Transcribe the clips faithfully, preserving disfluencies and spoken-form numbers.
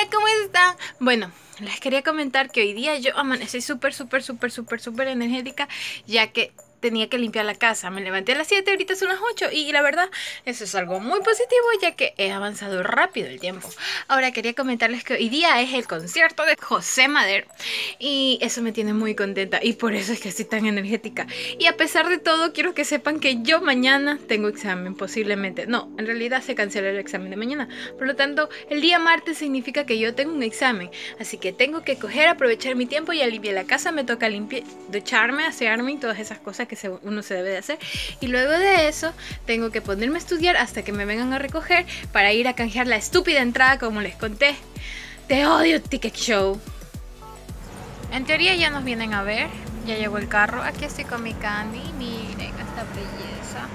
Hola, ¿cómo están? Bueno, les quería comentar que hoy día yo amanecí súper, súper, súper, súper, súper energética, ya que tenía que limpiar la casa. Me levanté a las siete, ahorita son las ocho y la verdad, eso es algo muy positivo, ya que he avanzado rápido el tiempo. Ahora quería comentarles que hoy día es el concierto de José Madero y eso me tiene muy contenta y por eso es que estoy tan energética. Y a pesar de todo, quiero que sepan que yo mañana tengo examen, posiblemente. No, en realidad se cancela el examen de mañana. Por lo tanto, el día martes significa que yo tengo un examen. Así que tengo que coger, aprovechar mi tiempo y a limpiar la casa. Me toca limpiar, ducharme, asearme y todas esas cosas que uno se debe de hacer. Y luego de eso, tengo que ponerme a estudiar hasta que me vengan a recoger para ir a canjear la estúpida entrada, como les conté. Te odio, Ticket Show. En teoría ya nos vienen a ver. Ya llegó el carro. Aquí estoy con mi Candy. Miren esta belleza.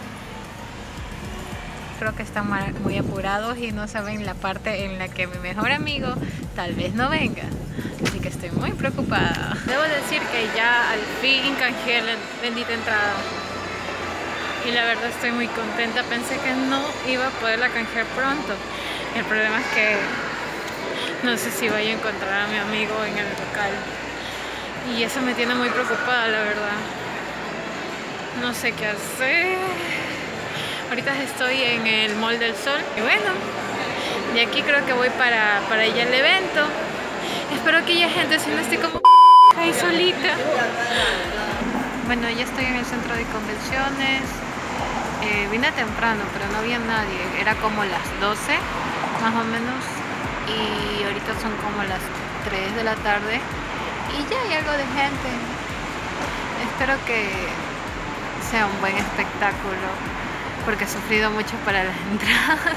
Creo que están muy apurados y no saben la parte en la que mi mejor amigo tal vez no venga. Así que estoy muy preocupada. Debo decir que ya al fin canjeé la bendita entrada. Y la verdad estoy muy contenta. Pensé que no iba a poderla canjear pronto. El problema es que no sé si vaya a encontrar a mi amigo en el local. Y eso me tiene muy preocupada, la verdad. No sé qué hacer. Ahorita estoy en el Mall del Sol. Y bueno, de aquí creo que voy para, para allá al evento. Espero que haya gente, si no estoy como ahí solita. Bueno, ya estoy en el centro de convenciones. Eh, vine temprano, pero no había nadie. Era como las doce, más o menos. Y ahorita son como las tres de la tarde. Y ya hay algo de gente. Espero que sea un buen espectáculo, porque he sufrido mucho para las entradas.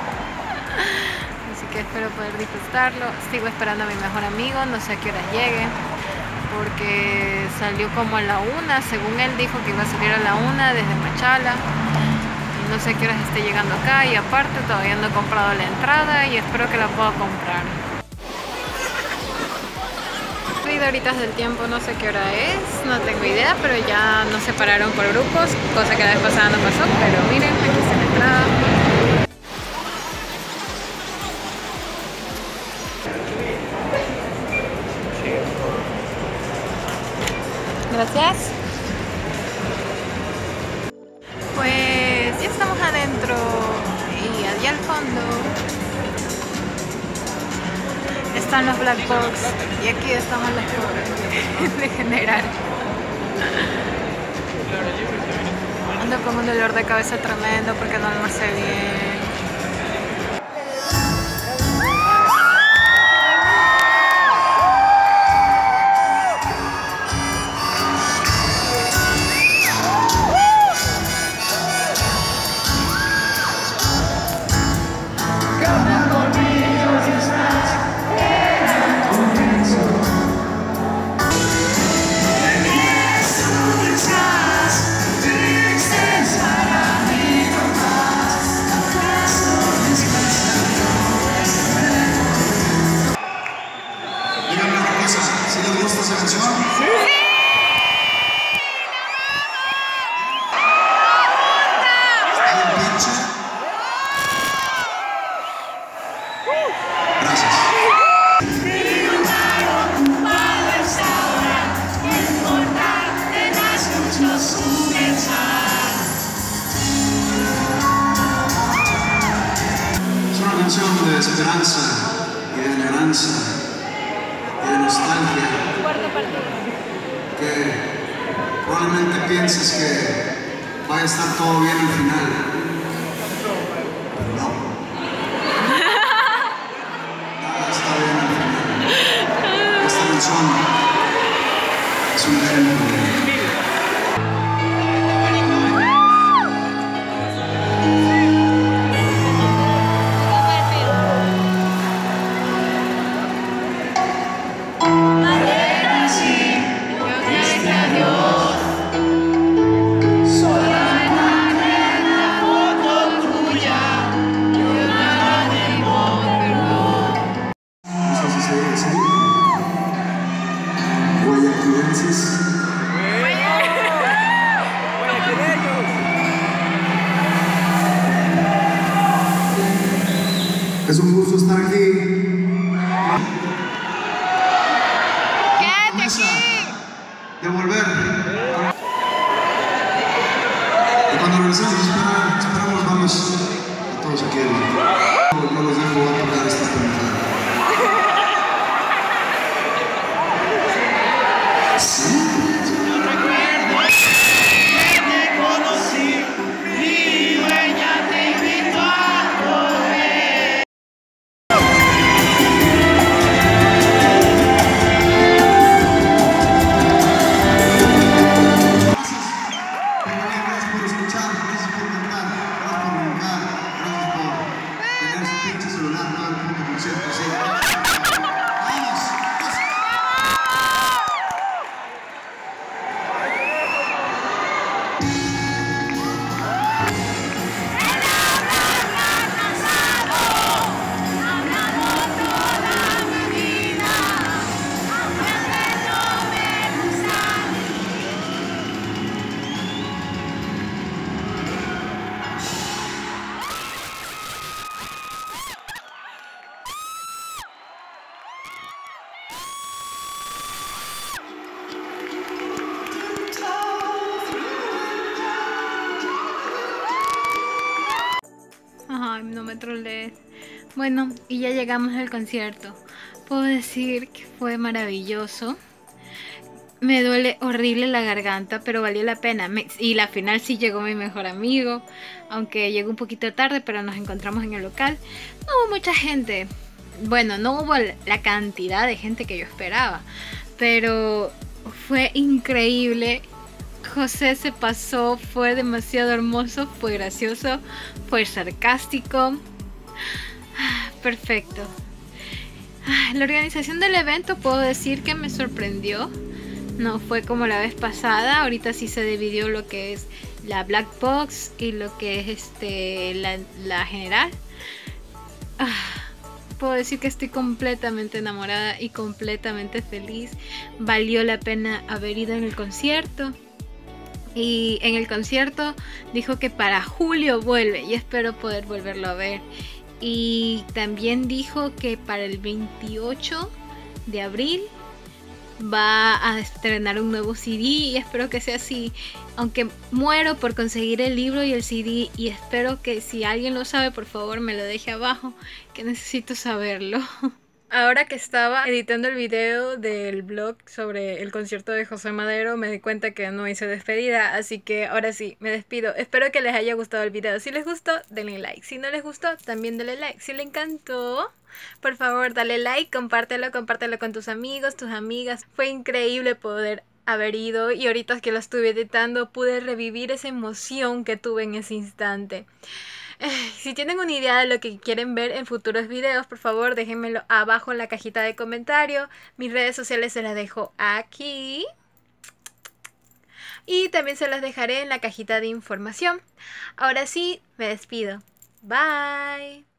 Así que espero poder disfrutarlo. Sigo esperando a mi mejor amigo, no sé a qué hora llegue, porque salió como a la una, según él dijo que iba a salir a la una desde Machala. Y no sé a qué horas esté llegando acá, y aparte todavía no he comprado la entrada y espero que la pueda comprar. Estoy de horitas del tiempo, no sé qué hora es, no tengo idea, pero ya nos separaron por grupos, cosa que la vez pasada no pasó, pero miren, aquí está la entrada. Gracias. Pues ya estamos adentro y allá al fondo están los Black Box y aquí estamos las cosas de general. Ando con un dolor de cabeza tremendo porque no almorcé bien. ¿Sí les gusta esa canción? ¡Sí! ¿Está bien pinche? Gracias. Es una canción de esperanza y de añoranza y de nostalgia, que probablemente pienses que vaya a estar todo bien al final, pero no, nada está bien al final. Esta canción es un ejemplo de guayaquilenses. Es un gusto estar aquí ¡Quédate aquí! De volver. Y cuando regresemos, espera, esperamos vamos a todos aquí. No los dejo a tocar esta temporada. Sí. Ay, no me trolees. Bueno, y ya llegamos al concierto. Puedo decir que fue maravilloso. Me duele horrible la garganta, pero valió la pena. Me, y la final sí llegó mi mejor amigo, aunque llegó un poquito tarde, pero nos encontramos en el local. No hubo mucha gente. Bueno, no hubo la cantidad de gente que yo esperaba, pero fue increíble. José se pasó, fue demasiado hermoso, fue gracioso, fue sarcástico. Perfecto. La organización del evento puedo decir que me sorprendió. No fue como la vez pasada. Ahorita sí se dividió lo que es la Black Box y lo que es este la, la general. Puedo decir que estoy completamente enamorada y completamente feliz. Valió la pena haber ido en el concierto. Y en el concierto dijo que para julio vuelve y espero poder volverlo a ver. Y también dijo que para el veintiocho de abril va a estrenar un nuevo C D y espero que sea así. Aunque muero por conseguir el libro y el C D, y espero que si alguien lo sabe, por favor me lo deje abajo, que necesito saberlo. Ahora que estaba editando el video del blog sobre el concierto de José Madero, me di cuenta que no hice despedida, así que ahora sí, me despido. Espero que les haya gustado el video. Si les gustó, denle like. Si no les gustó, también denle like. Si les encantó, por favor, dale like, compártelo, compártelo con tus amigos, tus amigas. Fue increíble poder haber ido y ahorita que lo estuve editando pude revivir esa emoción que tuve en ese instante. Si tienen una idea de lo que quieren ver en futuros videos, por favor déjenmelo abajo en la cajita de comentarios. Mis redes sociales se las dejo aquí. Y también se las dejaré en la cajita de información. Ahora sí, me despido. Bye.